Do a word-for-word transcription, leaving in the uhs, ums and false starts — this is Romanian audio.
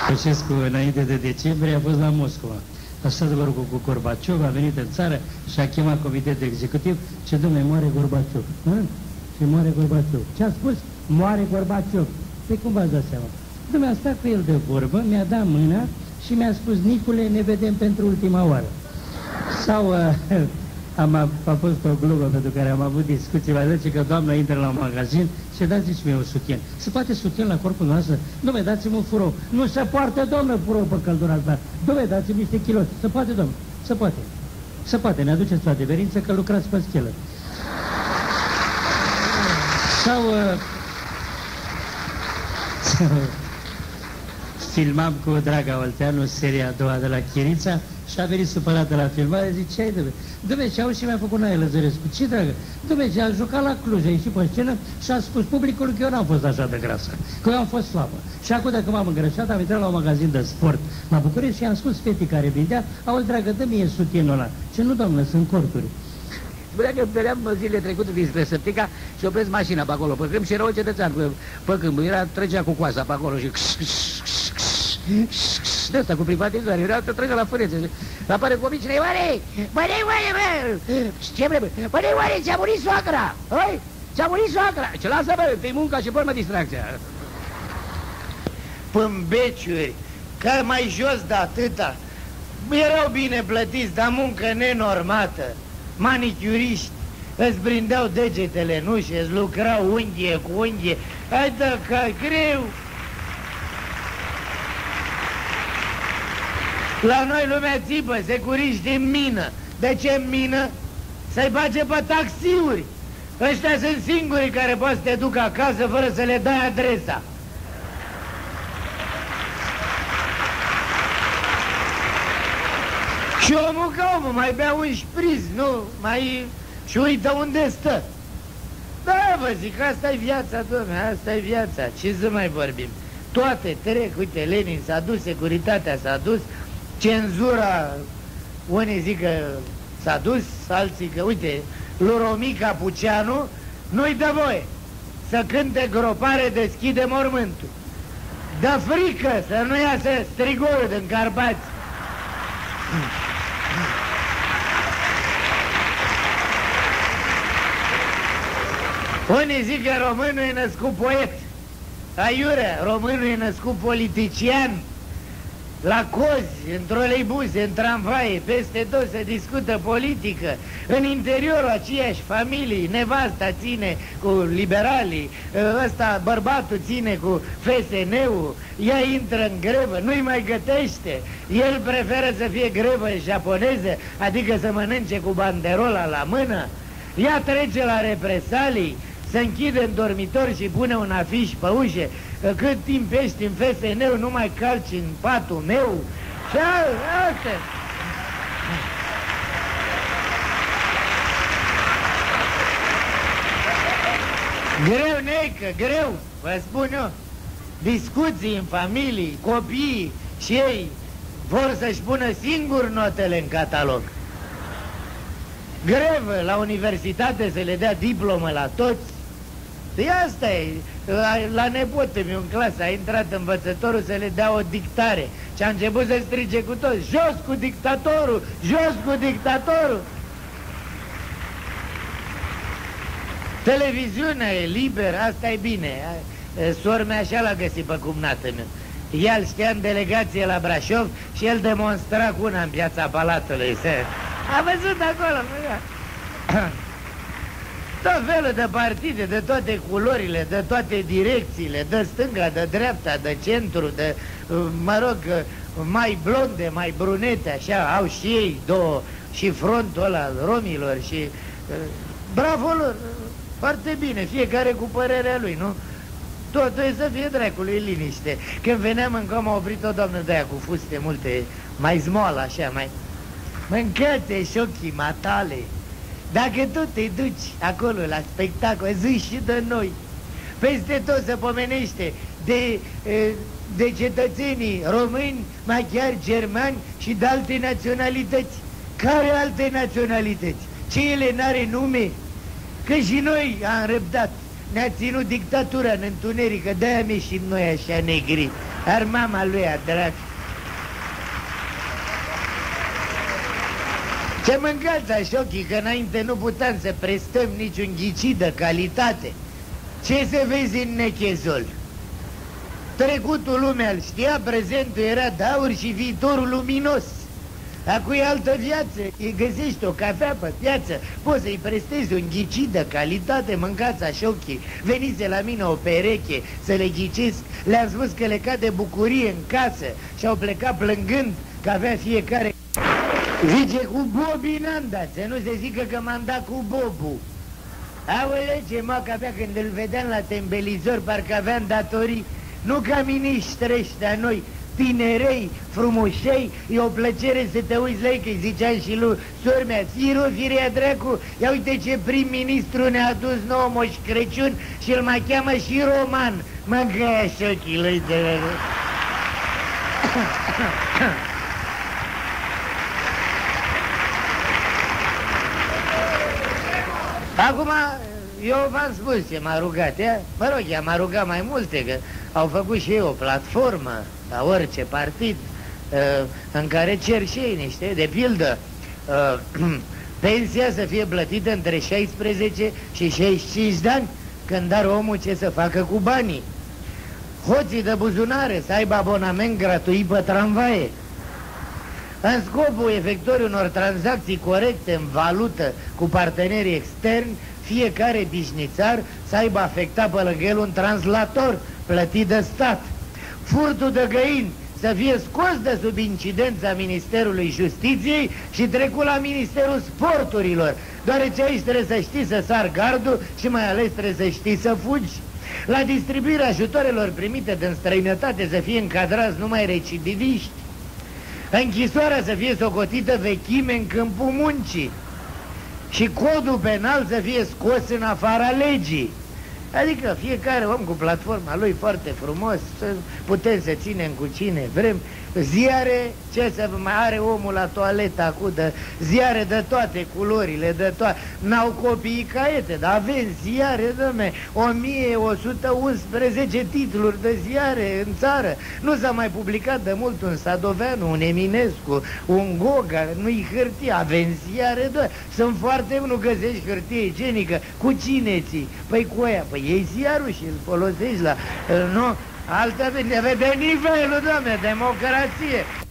Ceausescu, înainte de decembrie, a fost la Moscova. A stat cu, cu Gorbaciov, a venit în țară și a chemat comitetul executiv. Ce dom'le, moare Gorbaciov. Și moare Gorbaciov. Ce a spus? Moare Gorbaciov. Păi cum v-ați dat seama? Dom'le, a stat cu el de vorbă, mi-a dat mâna și mi-a spus, Nicule, ne vedem pentru ultima oară. Sau uh, am, a fost o glumă pentru care am avut discuții, va zice că doamna intră la un magazin și dați-și mie un sutien. Se poate sutien la corpul noastră? Dom'le, dați-mi un furou. Nu se poate, domnule, furou pe căldura asta. Dom'le, dați-mi niște kiloți. Se poate, domnule? Se poate. Se poate, ne aduceți la adeverință că lucrați pe schelă. Sau... Uh, filmam cu Draga Olteanu seria a doua de la Chirița și a venit supărată la filmare, zice, ce ai de Dom'le, ce auzi și mi-a făcut Naia Lăzărescu? Ce, dragă? Dom'le, ce a jucat la Cluj, a ieșit pe scenă și a spus publicului că eu n-am fost așa de grasă, că eu am fost slabă. Și acum, dacă m-am îngrășat, am intrat la un magazin de sport la București și am spus fetii care vindea, auzi, dragă, dă-mi sutienul ăla. Ce nu, doamnă, sunt corturi. Spunea că veneam zilele trecute dinspre Săptica și opresc mașina pe acolo, pe câmp, și era un cetățean pe câmp, era, trecea cu coasa pe acolo și de asta cu privatizare, era să trece la fânețe și apare cu omicine, oare, bă, oare, bă, ce vrei, bă, bă, oare, ți-a murit soacra, oi, ți-a murit soacra, ce lasă, bă, fii munca și pormă distracția. Pâmbeciuri, că mai jos de atâta, erau bine plătiți, dar muncă nenormată. Manicuriști îți brindeau degetele în ușe, îți lucrau unghie cu unghie. Hai dă că greu! La noi lumea țipă, securiști în mină. De ce în mină? Să-i bage pe taxiuri. Ăștia sunt singurii care pot să te ducă acasă fără să le dai adresa. Și omul ca omul, mai bea un șpriz, nu? Mai... și uită unde stă. Da, vă zic, asta-i viața, dom'le, asta-i viața. Ce să mai vorbim? Toate trec, uite, Lenin s-a dus, securitatea s-a dus, cenzura, unii zic că s-a dus, alții că, uite, lui Romica Puceanu nu-i dă voie să cânte Gropare, deschide mormântul. Dă frică să nu iasă strigorul din Carpați. Unii zic că românul e născut poet. Aiurea, românul e născut politician. La cozi, în troleibuse, în tramvaie, peste tot se discută politică. În interiorul aceeași familii, nevasta ține cu liberalii, ăsta, bărbatul ține cu F S N-ul, ea intră în grevă, nu-i mai gătește. El preferă să fie grevă japoneză, adică să mănânce cu banderola la mână. Ea trece la represalii, se închide în dormitor și pune un afiș pe ușă, că cât timp ești în F S N-ul, nu mai calci în patul meu. Și astea. Greu, neică, greu, vă spun eu. Discuții în familii, copiii și ei vor să-și pună singur notele în catalog. Grevă la universitate să le dea diplomă la toți. Păi asta e, la, la nepotul meu în clasă a intrat învățătorul să le dea o dictare și a început să strige cu toți, jos cu dictatorul, jos cu dictatorul. Televiziunea e liberă, asta e bine. Sor mea așa l-a găsit pe cumnatul meu. El știa în delegație la Brașov și el demonstra cu una în Piața Palatului. A văzut acolo, tot felul de partide, de toate culorile, de toate direcțiile, de stânga, de dreapta, de centru, de, mă rog, mai blonde, mai brunete, așa, au și ei două, și frontul ăla al romilor și... Bravo lor, foarte bine, fiecare cu părerea lui, nu? Totul e să fie dracului liniște. Când veneam încă m-a oprit o doamnă de aia cu fuste multe, mai smoală, așa, mai... Mâncați și ochii matale. Dacă tu te duci acolo la spectacol, zi și de noi. Peste tot se pomenește de, de cetățenii români, mai chiar germani și de alte naționalități. Care alte naționalități? Ce ele n-are nume? Că și noi am răbdat. Ne-a ținut dictatura în întuneric, că de-aia mi-și noi așa negri. Ar mama lui a dracu. Ce mâncați așa ochii, că înainte nu puteam să prestăm niciun ghicit de calitate. Ce să vezi în nechezol? Trecutul lumea îl știa, prezentul era de aur și viitorul luminos. Acum e altă viață, îi găsești o cafea pe piață, poți să-i prestezi un ghicit de calitate, mâncați așa ochii. Veniți la mine o pereche să le ghicesc, le-am spus că le cade bucurie în casă și au plecat plângând că avea fiecare. Zice, cu Bobi n-am dat, să nu se zică că m-am dat cu Bobu. Aoleu, ce moacă avea când îl vedeam la tembelizor, parcă aveam datorii. Nu ca miniștri ăștia noi, tinerei, frumușei, e o plăcere să te uiți la ei, că-i ziceam și lui sor-mea, Siru, firea dracu, ia uite ce prim-ministru ne-a adus nouă Moș Crăciun și îl mai cheamă și Roman. Mă, găi ochii lui de... Acum, eu v-am spus ce m-a rugat, ea? Mă rog, ea m-a rugat mai multe, că au făcut și ei o platformă, la orice partid, în care cer și ei niște, de pildă, pensia să fie plătită între șaisprezece și șaizeci și cinci de ani, când are omul ce să facă cu banii. Hoții de buzunare să aibă abonament gratuit pe tramvaie. În scopul efectuării unor tranzacții corecte în valută cu partenerii externi, fiecare bișnițar să aibă afectat pe lângă el un translator plătit de stat. Furtul de găini să fie scos de sub incidența Ministerului Justiției și trecut la Ministerul Sporturilor, deoarece aici trebuie să știi să sar gardul și mai ales trebuie să știi să fugi. La distribuirea ajutoarelor primite din străinătate să fie încadrați numai recidiviști. Închisoarea să fie socotită vechime în câmpul muncii și codul penal să fie scos în afara legii. Adică fiecare om cu platforma lui foarte frumos, să putem să ținem cu cine vrem, ziare, ce să mai are omul la toaletă acum, de ziare de toate culorile, de toate, n-au copiii caiete, dar avem ziare, dom'le, o mie o sută unsprezece titluri de ziare în țară. Nu s-a mai publicat de mult un Sadoveanu, un Eminescu, un Goga, nu-i hârtie, avem ziare, doar. Sunt foarte, nu găsești hârtie igienică, cu cine ții? Păi cu aia, păi iei ziarul și îl folosești la, nu? Altă vede nivelul, doamne, democrație.